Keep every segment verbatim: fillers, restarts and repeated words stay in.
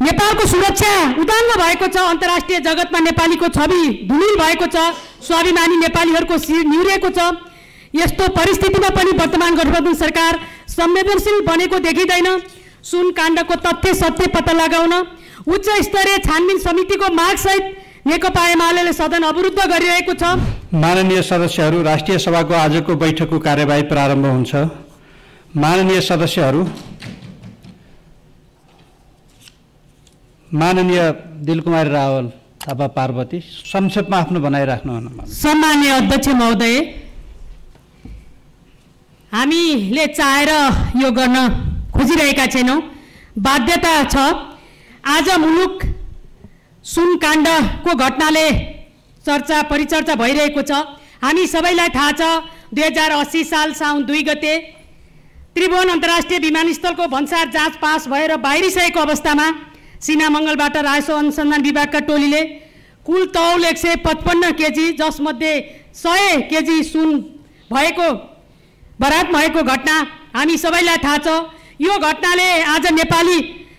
नेपालको सुरक्षा उदाङ्ग भएको छ। अन्तर्राष्ट्रिय जगतमा नेपालीको छवि धुमिल भएको छ। स्वाभिमानी नेपालीहरूको शिर निहुरेको छ। यस्तो परिस्थितिमा पनि वर्तमान गठबन्धन सरकार संवेदनशील बनेको देखिँदैन। सुन काण्डको तथ्य सत्य पत्ता लगाउन उच्च स्तरीय छानबिन समितिको मागसहित नेकपा एमाले सदन अवरुद्ध गरिरहेको छ। माननीय सदस्यहरू, राष्ट्रिय सभाको आजको बैठकको कार्यवाही प्रारम्भ हुन्छ। माननीय सदस्यहरू, माननीय दिलकुमार रावल थापा पार्वती संक्षेपमा आफ्नो भनाइ राख्नुहुन। सम्माननीय अध्यक्ष महोदय, हामीले चाहेर यो गर्न खोजिरहेका छैनौँ, बाध्यता छ। आज मुलुक सुन काण्डको घटनाले चर्चा परिचर्चा भइरहेको छ। हामी सबैलाई थाहा छ, दुई हजार अस्सी साल साउन दुई गते त्रिभुवन अन्तर्राष्ट्रिय विमानस्थलको भन्सार जाँच पास भएर बाहिरिसकेको अवस्थामा सीना मङ्गलबाट राजस्व अनुसन्धान विभागका टोलीले कुल तौल एक सय पचपन्न केजी जसमध्ये सय केजी सुन भएको बरात भएको घटना हामी सबैलाई थाहा छ। यो घटनाले आज नेपाली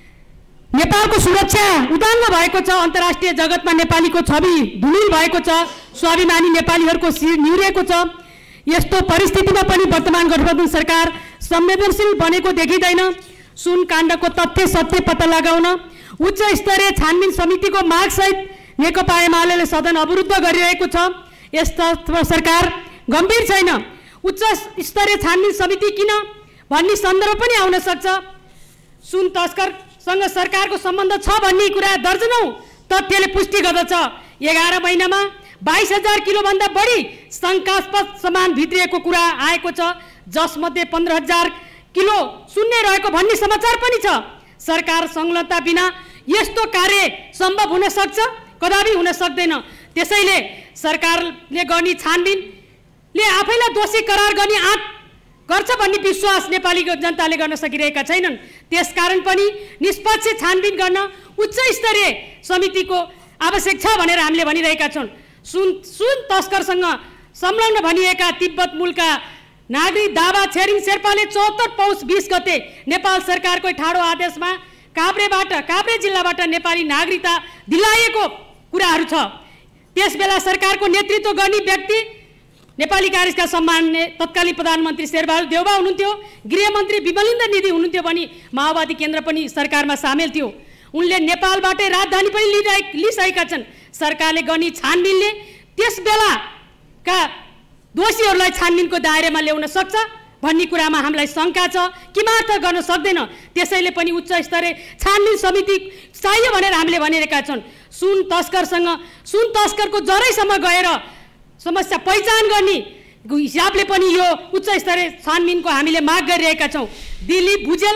नेपालको सुरक्षा उदाङ्ग भएको छ। अन्तर्राष्ट्रिय जगतमा नेपालीको छवि धुमिल भएको छ। स्वाभिमानी नेपालीहरूको शिर निहुरेको छ। यस्तो परिस्थितिमा पनि वर्तमान गठबन्धन सरकार संवेदनशील बनेको देखिँदैन। सुन काण्डको तथ्य सत्य पत्ता लगाउन उच्च स्तरीय छानबिन समितिको मागसहित नेकपा एमाले सदन अवरुद्ध गरिरहेको छ। यस्तो सरकार गम्भीर छैन। उच्च स्तरीय छानबिन समिति किन भन्ने सन्दर्भ पनि आउन सक्छ। सुन तस्करसँग सरकारको सम्बन्ध छ भन्ने कुरा दर्जनौं तथ्यले पुष्टि गर्दछ। एघार महिनामा बाइस हजार किलोभन्दा बढी शङ्कास्पद सामान भित्रिएको कुरा आएको छ, जसमध्ये पन्ध्र हजार किलो शून्य रहेको भन्ने समाचार पनि छ। सरकार संलग्नता बिना यस्तो कार्य सम्भव हुन सक्छ? कदापि हुन सक्दैन। त्यसैले सरकारले गर्ने छानबिनले आफैलाई दोषी करार गर्ने आँट गर्छ भन्ने विश्वास नेपाली जनताले गर्न सकिरहेका छैनन्। त्यसकारण पनि निष्पक्ष छानबिन गर्न उच्च स्तरीय समितिको आवश्यक छ भनेर हामीले भनिरहेका छौँ। सुन सुन तस्करसँग संलग्न भनिएका तिब्बत मूलका नागरिक दावा छेरिङ शेर्पाले चौहत्तर पौष बीस गते नेपाल सरकारको ठाडो आदेशमा काभ्रेबाट काभ्रे जिल्लाबाट नेपाली नागरिकता दिलाइएको कुराहरू छ। त्यसबेला सरकारको नेतृत्व गर्ने व्यक्ति नेपाली काङ्ग्रेसका सम्माननीय तत्कालीन प्रधानमन्त्री शेरबहादुर देउबा हुनुहुन्थ्यो। गृहमन्त्री विमलेन्द्र निधि हुनुहुन्थ्यो भने माओवादी केन्द्र पनि सरकारमा सामेल थियो। उनले नेपालबाटै राजधानी पनि लिइसकेका छन्। सरकारले गर्ने छानबिनले त्यसबेलाका दोषीहरूलाई छानबिनको दायरामा ल्याउन सक्छ भन्ने कुरामा हामीलाई शङ्का छ। किमार्थ गर्न सक्दैन। त्यसैले पनि उच्च स्तरीय छानबिन समिति चाहियो भनेर हामीले भनिरहेका छौँ। सुन तस्करसँग सुन तस्करको जरैसम्म गएर समस्या पहिचान गर्ने हिसाबले पनि यो उच्च स्तरीय छानबिनको हामीले माग गरिरहेका छौँ। दिलीप भुजेल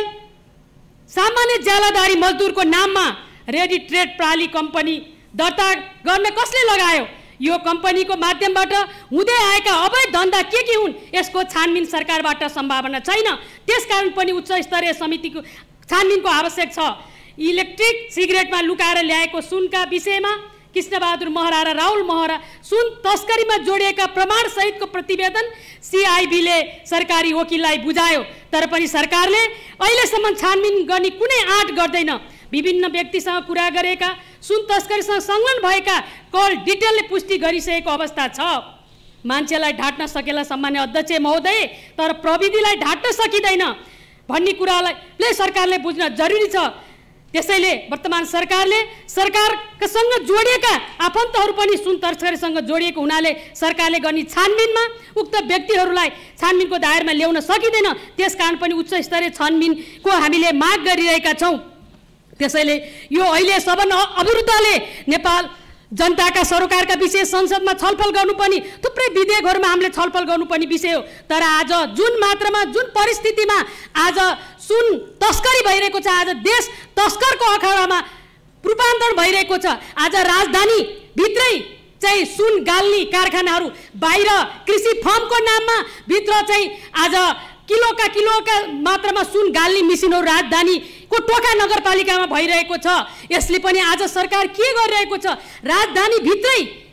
सामान्य ज्यालादारी मजदुरको नाममा रेडी ट्रेड प्रणाली कम्पनी दर्ता गर्न कसले लगायो? यो कम्पनीको माध्यमबाट हुँदै आएका अवैध धन्दा के के हुन्? यसको छानबिन सरकारबाट सम्भावना छैन। त्यसकारण पनि उच्च स्तरीय समितिको छानबिनको आवश्यक छ। इलेक्ट्रिक सिगरेटमा लुकाएर ल्याएको सुनका विषयमा कृष्णबहादुर महरा र राहुल महरा सुन तस्करीमा जोडिएका प्रमाण सहितको प्रतिवेदन सिआइबीले सरकारी वकिललाई बुझायो, तर पनि सरकारले अहिलेसम्म छानबिन गर्ने कुनै आँट गर्दैन। विभिन्न व्यक्तिसँग कुरा गरेका सुन तस्करीसँग संलग्न भएका कल डिटेलले पुष्टि गरिसकेको अवस्था छ। मान्छेलाई ढाट्न सकेला सम्मान्य अध्यक्ष महोदय, तर प्रविधिलाई ढाट्न सकिँदैन भन्ने कुरालाई सरकारले बुझ्न जरुरी छ। त्यसैले वर्तमान सरकारले सरकारसँग जोडिएका आफन्तहरू पनि सुन तस्करीसँग जोडिएको हुनाले सरकारले गर्ने छानबिनमा उक्त व्यक्तिहरूलाई छानबिनको दायरामा ल्याउन सकिँदैन। त्यसकारण पनि उच्च स्तरीय छानबिनको हामीले माग गरिरहेका छौँ। त्यसैले यो अहिले सदन अवरुद्धले नेपाल जनताका सरकारका विषय संसदमा छलफल गर्नुपर्ने थुप्रै विधेयकहरूमा हामीले छलफल गर्नुपर्ने विषय हो। तर आज जुन मात्रामा जुन परिस्थितिमा आज सुन तस्करी भइरहेको छ, आज देश तस्करको अखाडामा रूपान्तरण भइरहेको छ। आज राजधानी भित्रै चाहिँ सुन गाल्ने कारखानाहरू, बाहिर कृषि फर्मको नाममा भित्र चाहिँ आज किलोका किलोका मात्रामा सुन गाल्ने मिसिनहरू राजधानीको टोका नगरपालिकामा भइरहेको छ। यसले पनि आज सरकार के गरिरहेको छ? राजधानी भित्रै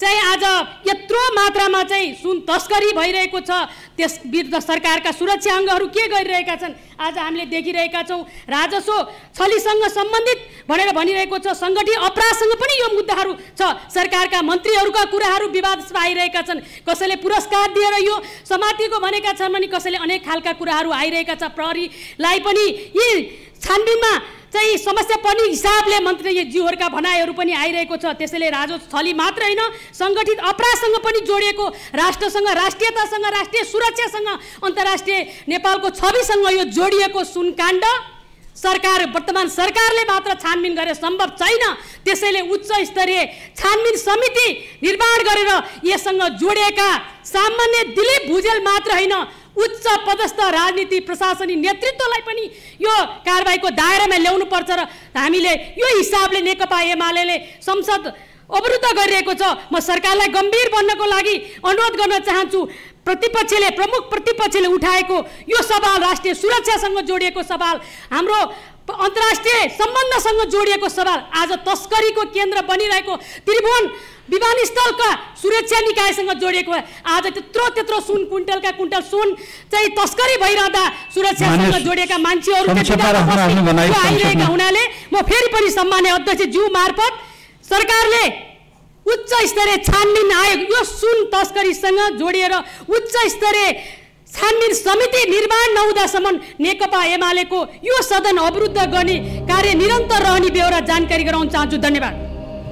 चाहिँ आज यत्रो मात्रामा चाहिँ सुन तस्करी भइरहेको छ, त्यस विरुद्ध सरकारका सुरक्षा अङ्गहरू के गरिरहेका छन् आज हामीले देखिरहेका छौँ। राजस्व छलीसँग सम्बन्धित भनेर भनिरहेको छ, सङ्गठित अपराधसँग पनि यो मुद्दाहरू छ। सरकारका मन्त्रीहरूका कुराहरू विवादास्पद आइरहेका छन्, कसैले पुरस्कार दिएर यो समातिको भनेका छन् भने कसैले अनेक खालका कुराहरू आइरहेका छ। प्रहरीलाई पनि यी छानबिनमा चाहिँ समस्या पर्ने हिसाबले मन्त्रीज्यूहरूका भनाइहरू पनि आइरहेको छ। त्यसैले राजस्व छली मात्र होइन, सङ्गठित अपराधसँग पनि जोडिएको, राष्ट्रसँग, राष्ट्रियतासँग, राष्ट्रिय सुरक्षासँग, अन्तर्राष्ट्रिय नेपालको छविसँग यो जोडिएको सुनकाण्ड सरकार वर्तमान सरकारले मात्र छानबिन गरेर सम्भव छैन। त्यसैले उच्च स्तरीय छानबिन समिति निर्माण गरेर यससँग जोडिएका सामान्य दिलीप भुजेल मात्र होइन, उच्च पदस्थ राजनीति प्रशासनिक नेतृत्वलाई पनि यो कारबाहीको दायरामा ल्याउनु पर्छ। र हामीले यो हिसाबले नेकपा एमाले संसद अवरुद्ध गरिरहेको छ। म सरकारलाई गम्भीर बन्नको लागि अनुरोध गर्न चाहन्छु। प्रतिपक्षले प्रमुख प्रतिपक्षले उठाएको यो सवाल राष्ट्रिय सुरक्षासँग जोडिएको सवाल, हाम्रो अन्तर्राष्ट्रिय सम्बन्धसँग जोडिएको सवाल, आज तस्करीको केन्द्र बनिरहेको त्रिभुवन विमानस्थलका सुरक्षा निकायसँग जोडिएको, आज त्यत्रो त्यत्रो सुन कुइन्टलका कुइन्टल सुन चाहिँ तस्करी भइरहँदा सुरक्षासँग जोडिएका मान्छेहरू आइरहेका हुनाले म फेरि पनि सम्मान्य अध्यक्षज्यू मार्फत सरकारले उच्च स्तरीय छानबिन आयोग यो सुन तस्करीसँग जोडिएर उच्च स्तरीय छानबिन समिति निर्माण नहुँदासम्म नेकपा एमालेको यो सदन अवरुद्ध गर्ने कार्य निरन्तर रहने बेहोरा जानकारी गराउन चाहन्छु। धन्यवाद।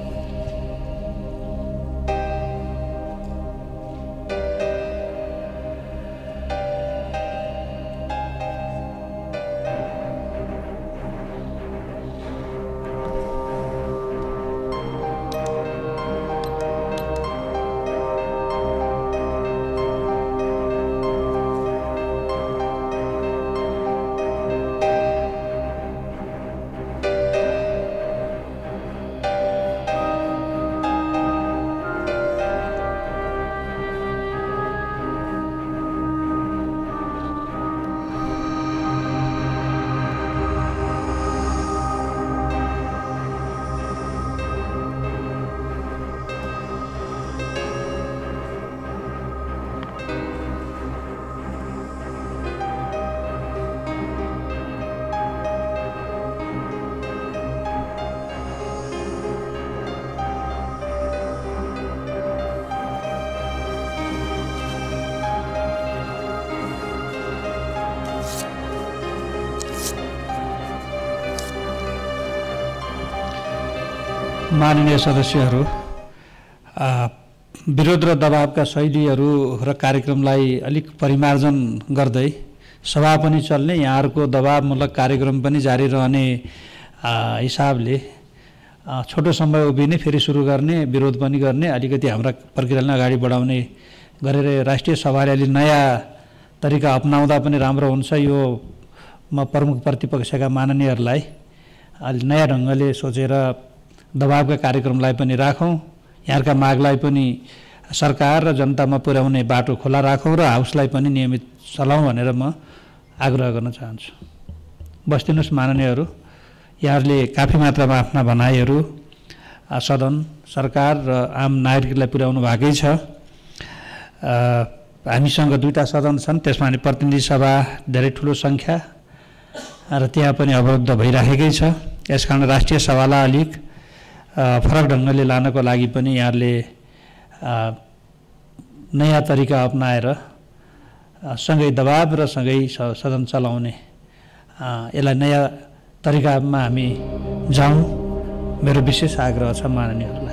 माननीय सदस्यहरू, विरोध र दबावका शैलीहरू र कार्यक्रमलाई अलिक परिमार्जन गर्दै सभा पनि चल्ने, यहाँहरूको दबावमूलक कार्यक्रम पनि जारी रहने हिसाबले छोटो समय उभिने, फेरि सुरु गर्ने, विरोध पनि गर्ने, अलिकति हाम्रा प्रक्रियालाई अगाडि बढाउने गरेर राष्ट्रिय सभाले अलि नयाँ तरिका अपनाउँदा पनि राम्रो हुन्छ। यो म प्रमुख प्रतिपक्षका माननीयहरूलाई अलि नयाँ ढङ्गले सोचेर दबावका कार्यक्रमलाई पनि राखौँ, यहाँका मागलाई पनि सरकार र जनतामा पुर्याउने बाटो खुला राखौँ र हाउसलाई पनि नियमित चलाउँ भनेर म आग्रह गर्न चाहन्छु। बस्दिनुहोस् माननीयहरू, यहाँहरूले काफी मात्रामा आफ्ना भनाइहरू सदन, सरकार र आम नागरिकलाई पुर्याउनु भएकै छ। हामीसँग दुईवटा सदन छन्, त्यसमा नि प्रतिनिधि सभा धेरै ठुलो सङ्ख्या र त्यहाँ पनि अवरुद्ध भइराखेकै छ। यसकारण राष्ट्रिय सभालाई अलिक फरक ढङ्गले लानको लागि पनि यहाँहरूले नयाँ तरिका अपनाएर सँगै दबाब र सँगै सदन चलाउने यसलाई नयाँ तरिकामा हामी जाउँ, मेरो विशेष आग्रह छ माननीयहरूलाई।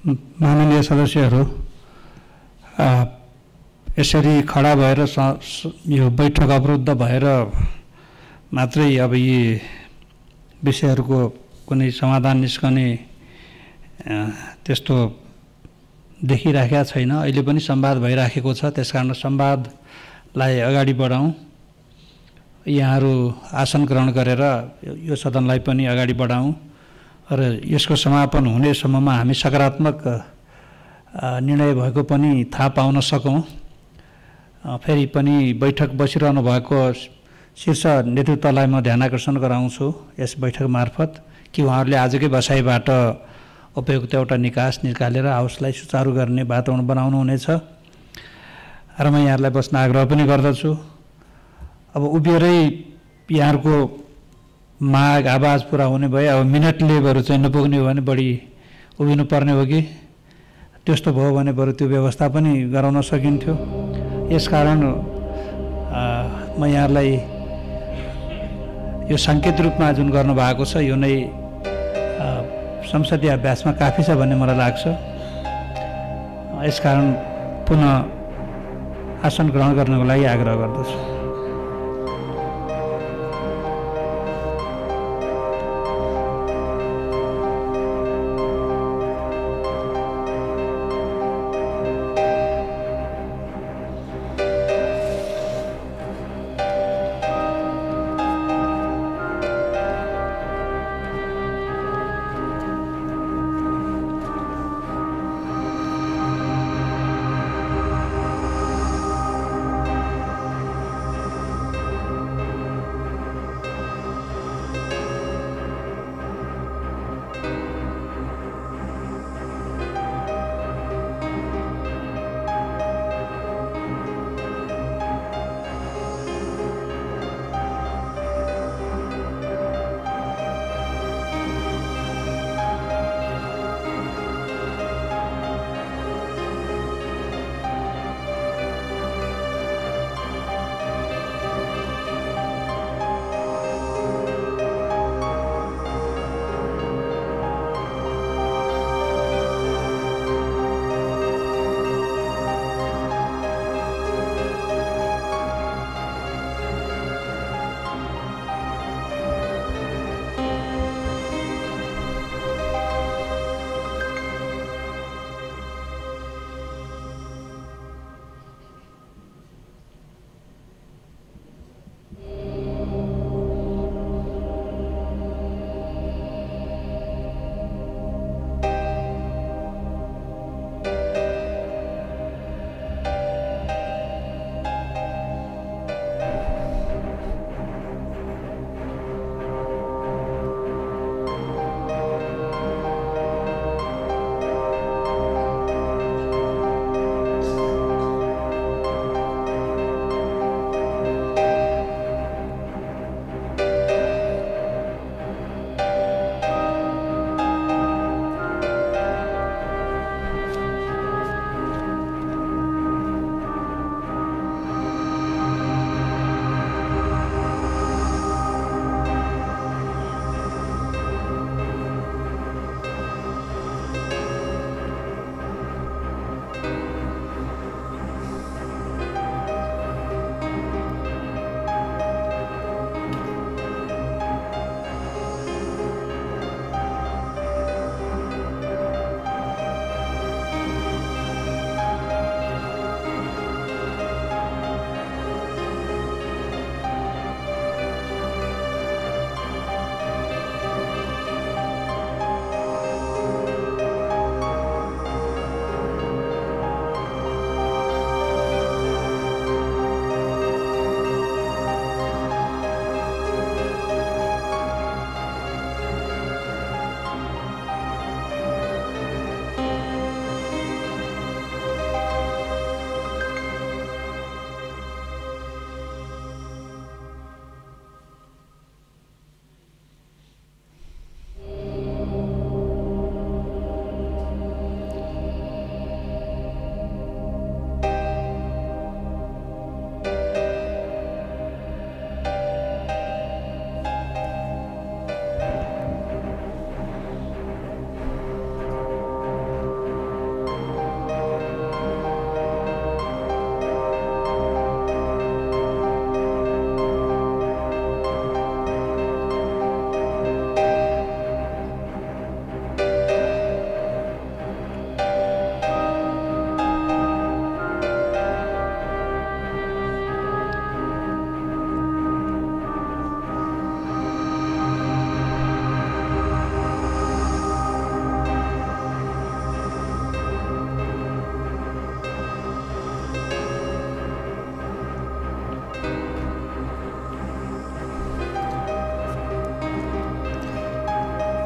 माननीय सदस्यहरू, यसरी खडा भएर यो बैठक अवरुद्ध भएर मात्रै अब यी विषयहरूको कुनै समाधान निस्कने त्यस्तो देखिराखेका छैन। अहिले पनि संवाद भइराखेको छ, त्यसकारण संवादलाई अगाडि बढाउँ। यहाँहरू आसन ग्रहण गरेर यो सदनलाई पनि अगाडि बढाउँ र यसको समापन हुनेसम्ममा हामी सकारात्मक निर्णय भएको पनि थाहा पाउन सकौँ। फेरि पनि बैठक बसिरहनु भएको शीर्ष नेतृत्वलाई म ध्यान आकर्षण गराउँछु यस बैठक मार्फत कि उहाँहरूले आजकै बसाइबाट उपयुक्त एउटा निकास निकालेर हाउसलाई सुचारू गर्ने वातावरण बनाउनु हुनेछ र म यहाँहरूलाई बस्न आग्रह पनि गर्दछु। अब उभिएरै यहाँहरूको माग आवाज पुरा हुने भए अब मिनट लेबहरू चाहिँ नपुग्ने हो भने बढी उभिनु पर्ने हो कि त्यस्तो भयो भने बरु त्यो व्यवस्था पनि गराउन सकिन्थ्यो। यसकारण म यहाँलाई यो सङ्केत रूपमा जुन गर्नुभएको छ यो नै संसदीय अभ्यासमा काफी छ भन्ने मलाई लाग्छ। यसकारण पुनः आसन ग्रहण गर्नको लागि आग्रह गर्दछु।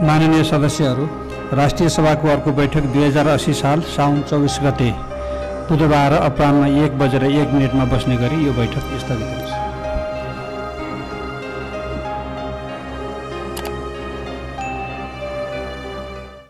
माननीय सदस्यहरू, राष्ट्रिय सभाको अर्को बैठक दुई हजार अस्सी साल साउन चौबिस गते बुधबार अपराह्न एक बजेर एक मिनटमा बस्ने गरी यो बैठक स्थगित हुन्छ।